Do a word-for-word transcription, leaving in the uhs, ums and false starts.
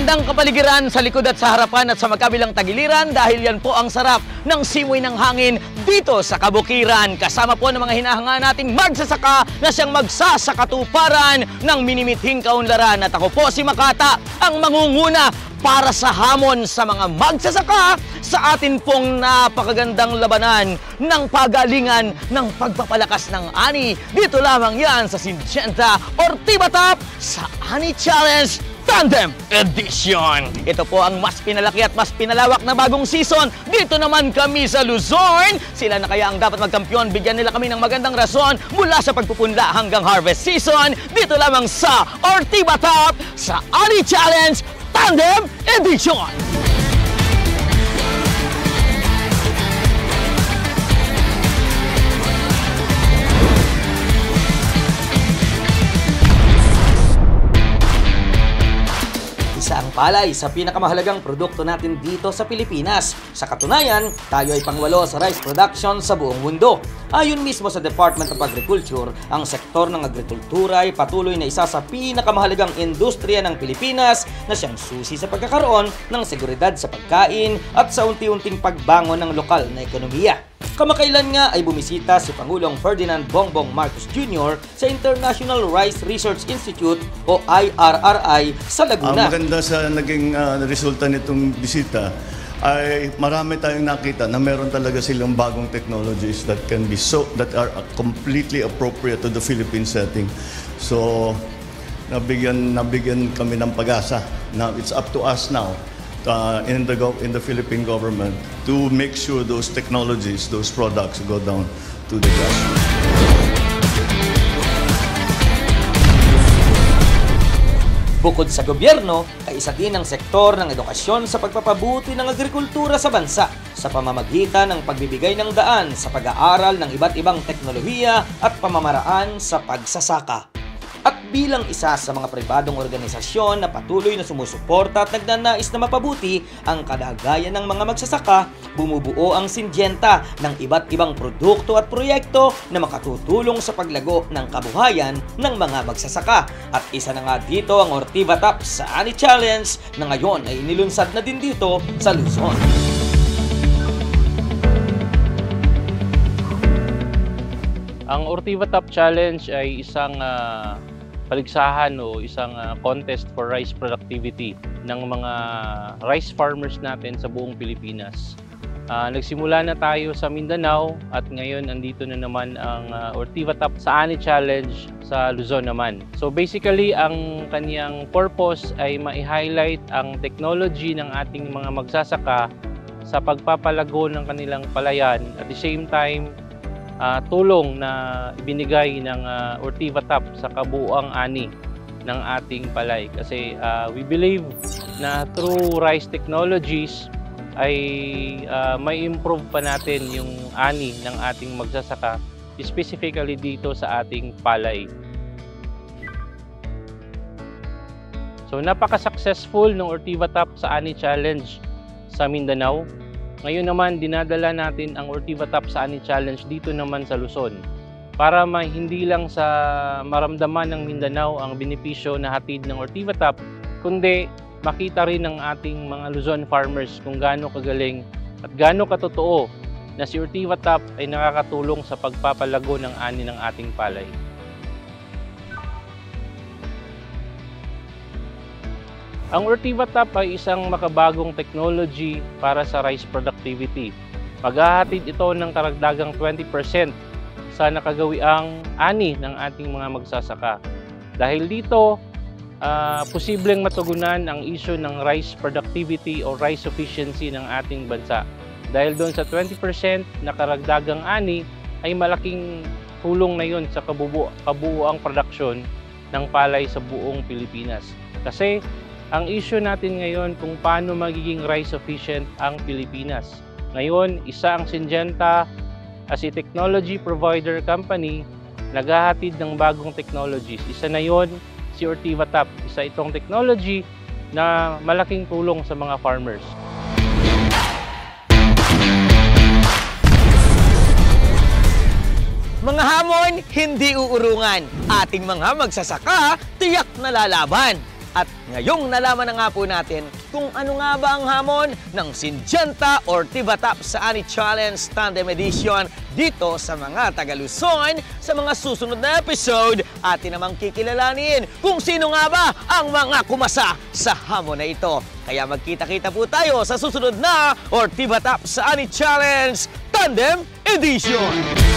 Magandang kapaligiran sa likod at sa harapan at sa magkabilang tagiliran dahil yan po ang sarap ng simoy ng hangin dito sa Kabukiran. Kasama po ng mga hinahanga nating magsasaka na siyang magsasakatuparan ng minimithing kaunlaran. At ako po si Makata, ang mangunguna para sa hamon sa mga magsasaka sa atin pong napakagandang labanan ng pagalingan ng pagpapalakas ng ani. Dito lamang yan sa Syngenta Ortibatap sa Ani Challenge Tandem Edition. Ito po ang mas pinalaki at mas pinalawak na bagong season. Dito naman kami sa Luzon. Sila na kaya ang dapat magkampiyon. Bigyan nila kami ng magandang rason mula sa pagpupunla hanggang harvest season. Dito lamang sa Ortibatap sa Ani Challenge Tandem Edition. Isa ang palay sa pinakamahalagang produkto natin dito sa Pilipinas. Sa katunayan, tayo ay pangwalo sa rice production sa buong mundo. Ayon mismo sa Department of Agriculture, ang sektor ng agrikultura ay patuloy na isa sa pinakamahalagang industriya ng Pilipinas na siyang susi sa pagkakaroon ng seguridad sa pagkain at sa unti-unting pagbangon ng lokal na ekonomiya. Kamakailan nga ay bumisita si Pangulong Ferdinand Bongbong Marcos Junior sa International Rice Research Institute o I R R I sa Laguna. Ang maganda sa naging uh, resulta nitong bisita ay marami tayong nakita na meron talaga silang bagong technologies that can be so that are completely appropriate to the Philippine setting. So nabigyan nabigyan kami ng pag-asa. Now it's up to us now. Uh, in the in the Philippine government to make sure those technologies, those products go down to the grassroots. Bukod sa gobyerno, ay isa din ang sektor ng edukasyon sa pagpapabuti ng agrikultura sa bansa sa pamamagitan ng pagbibigay ng daan sa pag-aaral ng iba't ibang teknolohiya at pamamaraan sa pagsasaka. At bilang isa sa mga pribadong organisasyon na patuloy na sumusuporta at nagnanais na mapabuti ang kalagayan ng mga magsasaka, bumubuo ang Syngenta ng iba't ibang produkto at proyekto na makatutulong sa paglago ng kabuhayan ng mga magsasaka. At isa na nga dito ang Ortibatap sa Ani Challenge na ngayon ay inilunsad na din dito sa Luzon. Ang Ortibatap Challenge ay isang uh, paligsahan o isang uh, contest for rice productivity ng mga rice farmers natin sa buong Pilipinas. Uh, nagsimula na tayo sa Mindanao at ngayon andito na naman ang uh, Ortibatap sa Ani Challenge sa Luzon naman. So basically, ang kaniyang purpose ay ma-highlight ang technology ng ating mga magsasaka sa pagpapalago ng kanilang palayan. At the same time, Uh, tulong na ibinigay ng uh, Ortibatap sa kabuuang ani ng ating palay. Kasi uh, we believe na through rice technologies ay uh, may improve pa natin yung ani ng ating magsasaka, specifically dito sa ating palay. So napaka-successful ng Ortibatap sa Ani Challenge sa Mindanao. Ngayon naman, dinadala natin ang Ortibatap sa Ani Challenge dito naman sa Luzon para ma hindi lang sa maramdaman ng Mindanao ang benepisyo na hatid ng Ortibatap, kundi makita rin ng ating mga Luzon farmers kung gaano kagaling at gaano katotoo na si Ortibatap ay nakakatulong sa pagpapalago ng ani ng ating palay. Ang Ortibatap ay isang makabagong technology para sa rice productivity. Maghahatid ito ng karagdagang twenty percent sa nakagawiang ani ng ating mga magsasaka. Dahil dito, uh, posibleng matugunan ang issue ng rice productivity o rice sufficiency ng ating bansa. Dahil doon sa twenty percent na karagdagang ani ay malaking tulong na yun sa kabubu kabuuang production ng palay sa buong Pilipinas. Kasi ang issue natin ngayon kung paano magiging rice sufficient ang Pilipinas. Ngayon, isa ang Syngenta as a technology provider company, naghahatid ng bagong technologies. Isa na yon si Ortibatap. Isa itong technology na malaking tulong sa mga farmers. Mga hamon, hindi uurungan. Ating mga magsasaka, tiyak na lalaban. At ngayong nalaman na nga po natin kung ano nga ba ang hamon ng Syngenta Ortivatap sa Ani Challenge Tandem Edition dito sa mga taga Luzon. Sa mga susunod na episode, atin namang kikilalanin kung sino nga ba ang mga kumasa sa hamon na ito. Kaya magkita-kita po tayo sa susunod na Ortivatap sa Ani Challenge Tandem Edition.